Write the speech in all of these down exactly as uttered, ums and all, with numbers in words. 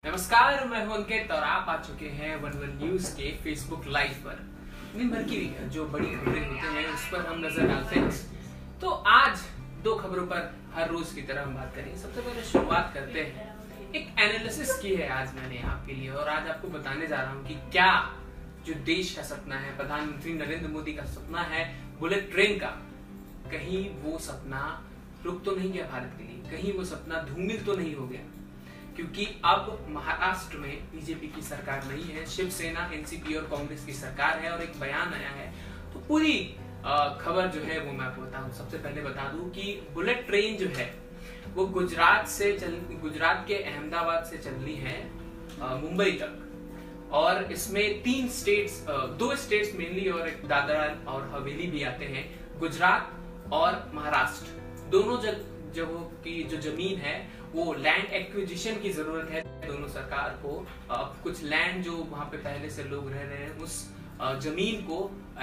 नमस्कार, मैं हूं अंकित और आप आ चुके हैं वन वन न्यूज के फेसबुक लाइव पर। दिन भर की जो बड़ी खबरें होती हैं उस पर हम नजर डालते हैं। तो आज दो खबरों पर हर रोज की तरह हम बात करेंगे। सबसे पहले शुरुआत करते हैं, एक एनालिसिस की है आज मैंने आपके लिए और आज आपको बताने जा रहा हूं कि क्या जो देश का सपना है, प्रधानमंत्री नरेंद्र मोदी का सपना है बुलेट ट्रेन का, कहीं वो सपना रुक तो नहीं गया भारत के लिए, कहीं वो सपना धूमिल तो नहीं हो गया। क्योंकि अब महाराष्ट्र में बीजेपी की सरकार नहीं है, शिवसेना, एनसीपी और कांग्रेस की सरकार है और एक बयान आया है। तो पूरी खबर जो है वो मैं आपको बताऊं। सबसे पहले बता दूं कि बुलेट ट्रेन जो है वो गुजरात से चल गुजरात के अहमदाबाद से चलनी है मुंबई तक, और इसमें तीन स्टेट्स, दो स्टेट्स मेनली और एक दादरा और हवेली भी आते हैं। गुजरात और महाराष्ट्र दोनों जगहों की जो जमीन है वो लैंड एक्विजिशन की जरूरत है दोनों सरकार को। अब कुछ लैंड जो वहां पे पहले से लोग रह रहे हैं उस जमीन को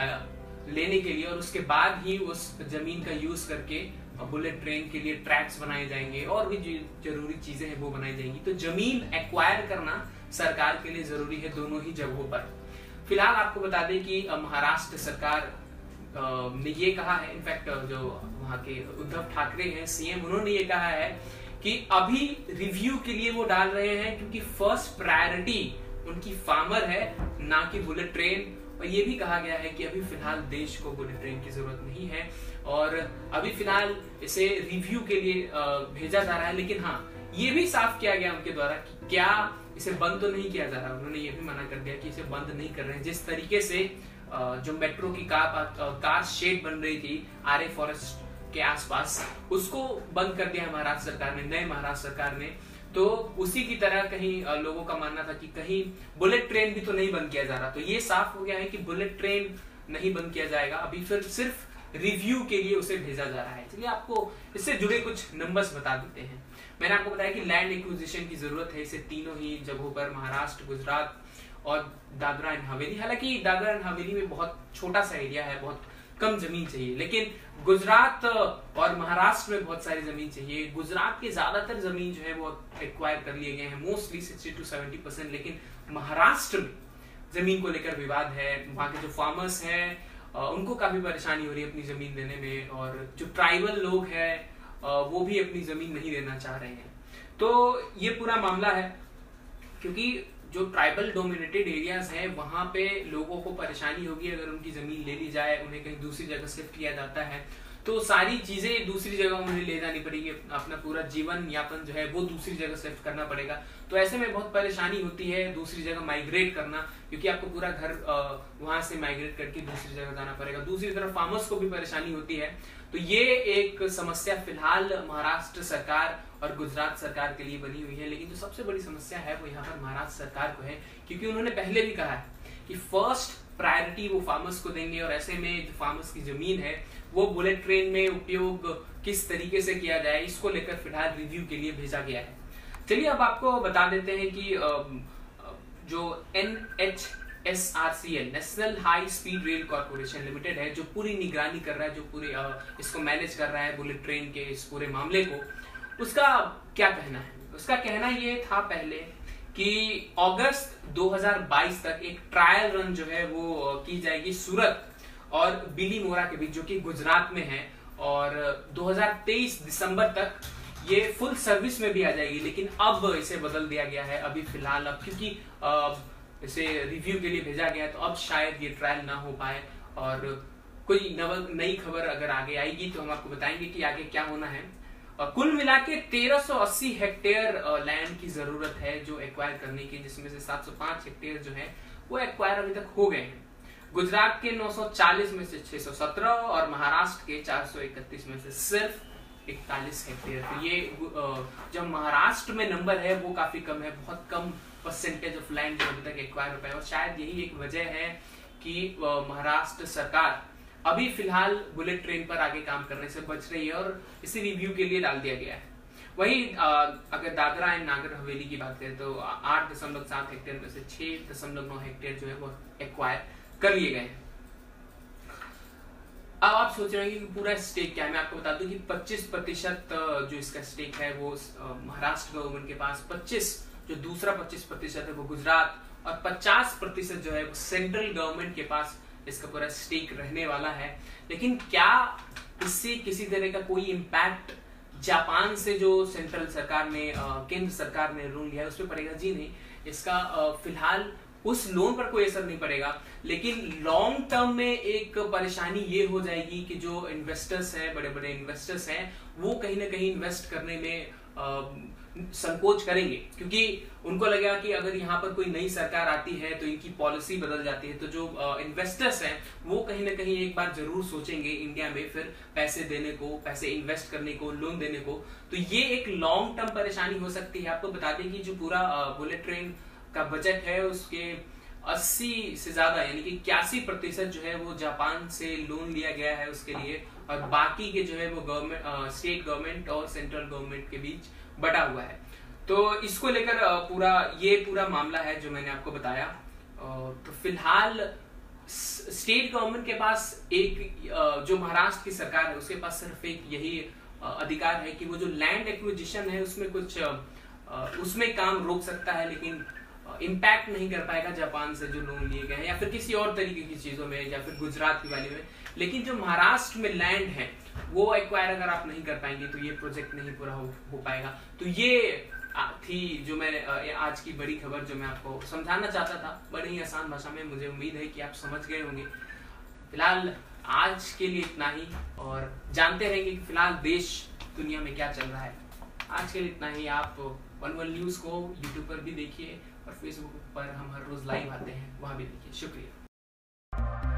लेने के लिए, और उसके बाद ही उस जमीन का यूज करके बुलेट ट्रेन के लिए ट्रैक्स बनाए जाएंगे और भी जरूरी चीजें हैं वो बनाई जाएंगी। तो जमीन एक्वायर करना सरकार के लिए जरूरी है दोनों ही जगहों पर। फिलहाल आपको बता दें कि महाराष्ट्र सरकार ने ये कहा है, इनफैक्ट जो वहां के उद्धव ठाकरे हैं सीएम, उन्होंने ये कहा है कि अभी रिव्यू के लिए वो डाल रहे हैं क्योंकि फर्स्ट प्रायोरिटी उनकी फार्मर है, ना कि बुलेट ट्रेन। और ये भी कहा गया है कि अभी फिलहाल देश को बुलेट ट्रेन की जरूरत नहीं है और अभी फिलहाल इसे रिव्यू के लिए भेजा जा रहा है। लेकिन हाँ, ये भी साफ किया गया उनके द्वारा कि क्या इसे बंद तो नहीं किया जा रहा। उन्होंने ये भी मना कर दिया कि इसे बंद नहीं कर रहे हैं। जिस तरीके से जो मेट्रो की कार कार शेड बन रही थी आरे फॉरेस्ट के आसपास, उसको बंद कर दिया है महाराष्ट्र सरकार ने, नए महाराष्ट्र सरकार ने। तो उसी की तरह कहीं लोगों का मानना था कि कहीं बुलेट ट्रेन भी तो नहीं बंद किया जा रहा। तो ये साफ हो गया है कि बुलेट ट्रेन नहीं बंद किया जाएगा, अभी फिर सिर्फ रिव्यू के लिए उसे भेजा जा रहा है। चलिए आपको इससे जुड़े कुछ नंबर्स बता देते हैं। मैंने आपको बताया कि लैंड एक्विजिशन की जरूरत है इसे तीनों ही जगहों पर, महाराष्ट्र, गुजरात और दादरा एंड हवेली। हालांकि दादरा एंड हवेली में बहुत छोटा सा एरिया है, बहुत कम जमीन चाहिए, लेकिन गुजरात और महाराष्ट्र में बहुत सारी जमीन चाहिए। गुजरात के ज्यादातर जमीन जो है वो एक्वायर कर लिए गए हैं, mostly sixty two seventy percent. लेकिन महाराष्ट्र में जमीन को लेकर विवाद है। वहां के जो फार्मर्स हैं उनको काफी परेशानी हो रही है अपनी जमीन लेने में, और जो ट्राइबल लोग हैं वो भी अपनी जमीन नहीं लेना चाह रहे हैं। तो ये पूरा मामला है क्योंकि जो ट्राइबल डोमिनेटेड एरियाज हैं वहां पे लोगों को परेशानी होगी अगर उनकी जमीन ले ली जाए, उन्हें कहीं दूसरी जगह शिफ्ट किया जाता है तो सारी चीजें दूसरी जगह उन्हें ले जानी पड़ेगी, अपना पूरा जीवन यापन जो है वो दूसरी जगह शिफ्ट करना पड़ेगा। तो ऐसे में बहुत परेशानी होती है दूसरी जगह माइग्रेट करना, क्योंकि आपको पूरा घर वहां से माइग्रेट करके दूसरी जगह जाना पड़ेगा। दूसरी तरफ फार्मर्स को भी परेशानी होती है। तो ये एक समस्या फिलहाल महाराष्ट्र सरकार और गुजरात सरकार के लिए बनी हुई है। लेकिन जो सबसे बड़ी समस्या है वो यहाँ पर महाराष्ट्र सरकार को है, क्योंकि उन्होंने पहले भी कहा है कि फर्स्ट प्रायोरिटी वो फार्मर्स को देंगे, और ऐसे में जो फार्मर्स की जमीन है वो बुलेट ट्रेन में उपयोग किस तरीके से किया जाए इसको लेकर फिलहाल रिव्यू के लिए भेजा गया है। चलिए अब आपको बता देते हैं कि जो N H S R C L, National High Speed Rail Corporation Limited है, जो पूरी निगरानी कर रहा है, जो पूरी इसको मैनेज कर रहा है बुलेट ट्रेन के इस पूरे मामले को, उसका क्या कहना है? उसका कहना ये था पहले कि अगस्त दो हज़ार बाईस तक एक ट्रायल रन जो है वो की जाएगी सूरत और बिलीमोरा के बीच, जो कि गुजरात में है, और दो हज़ार तेईस दिसंबर तक ये फुल सर्विस में भी आ जाएगी। लेकिन अब इसे बदल दिया गया है अभी फिलहाल, अब क्योंकि इसे रिव्यू के लिए भेजा गया है तो अब शायद ये ट्रायल ना हो पाए। और कोई नई खबर अगर आगे आएगी तो हम आपको बताएंगे कि आगे क्या होना है। कुल मिला के तेरह सौ अस्सी हेक्टेयर लैंड की जरूरत है जो एक्वायर करने की, जिसमें से सात सौ पाँच हेक्टेयर जो है वो एक्वायर अभी तक हो गए हैं। गुजरात के नौ सौ चालीस में से छह सौ सत्रह और महाराष्ट्र के चार सौ इकतीस में से सिर्फ इकतालीस हेक्टेयर। तो ये जो महाराष्ट्र में नंबर है वो काफी कम है, बहुत कम परसेंटेज ऑफ लैंड जो अभी तक एक्वायर हो पाए, और शायद यही एक वजह है कि महाराष्ट्र सरकार अभी फिलहाल बुलेट ट्रेन पर आगे काम करने से बच रही है और इसे रिव्यू के लिए डाल दिया गया है। वही अगर दादरा एंड नागर हवेली की बात करें तो आठ दशमलव सात हेक्टेयर में से छह दशमलव नौ हेक्टेयर जो है वो एक्वायर कर लिए गए हैं। अब आप सोच रहे हैं कि पूरा स्टेक क्या है। मैं आपको बता दूं कि पच्चीस प्रतिशत जो इसका स्टेक है वो महाराष्ट्र गवर्नमेंट के पास, पच्चीस जो दूसरा पच्चीस प्रतिशत है वो गुजरात, और पचास प्रतिशत जो है वो सेंट्रल गवर्नमेंट के पास इसका पूरा स्टेक रहने वाला है। लेकिन क्या इससे किसी तरह का कोई इम्पैक्ट जापान से जो सेंट्रल सरकार ने, केंद्र सरकार ने लोन लिया है उस पर पड़ेगा? जी नहीं, इसका फिलहाल उस लोन पर कोई असर नहीं पड़ेगा। लेकिन लॉन्ग टर्म में एक परेशानी ये हो जाएगी कि जो इन्वेस्टर्स हैं, बड़े बड़े इन्वेस्टर्स हैं, वो कहीं ना कहीं इन्वेस्ट करने में आ, संकोच करेंगे, क्योंकि उनको लगेगा कि अगर यहाँ पर कोई नई सरकार आती है तो इनकी पॉलिसी बदल जाती है, तो जो इन्वेस्टर्स हैं वो कहीं ना कहीं एक बार जरूर सोचेंगे इंडिया में फिर पैसे देने को, पैसे इन्वेस्ट करने को, लोन देने को। तो ये एक लॉन्ग टर्म परेशानी हो सकती है। आपको बता दें कि जो पूरा बुलेट ट्रेन का बजट है उसके अस्सी से ज्यादा यानी कि इक्यासी प्रतिशत जो है वो जापान से लोन लिया गया है उसके लिए, और बाकी के जो है वो गवर्नमेंट, स्टेट गवर्नमेंट और सेंट्रल गवर्नमेंट के बीच बटा हुआ है। तो इसको लेकर पूरा ये पूरा मामला है जो मैंने आपको बताया। तो फिलहाल स्टेट गवर्नमेंट के पास एक, जो महाराष्ट्र की सरकार है उसके पास सिर्फ एक यही अधिकार है कि वो जो लैंड एक्विजिशन है उसमें कुछ उसमें काम रोक सकता है, लेकिन इम्पैक्ट नहीं कर पाएगा जापान से जो लोन लिए गए हैं या फिर किसी और तरीके की चीजों में या फिर गुजरात की वाली में। लेकिन जो महाराष्ट्र में लैंड है वो एक्वायर अगर आप नहीं कर पाएंगे तो ये प्रोजेक्ट नहीं पूरा हो, हो पाएगा। तो ये थी जो मैं आज की बड़ी खबर जो मैं आपको समझाना चाहता था, बड़ी ही आसान भाषा में। मुझे उम्मीद है कि आप समझ गए होंगे। फिलहाल आज के लिए इतना ही, और जानते रहेंगे कि फिलहाल देश दुनिया में क्या चल रहा है। आज के लिए इतना ही। आप वन वन न्यूज को यूट्यूब पर भी देखिए और फेसबुक पर हम हर रोज लाइव आते हैं, वहां भी देखिए। शुक्रिया।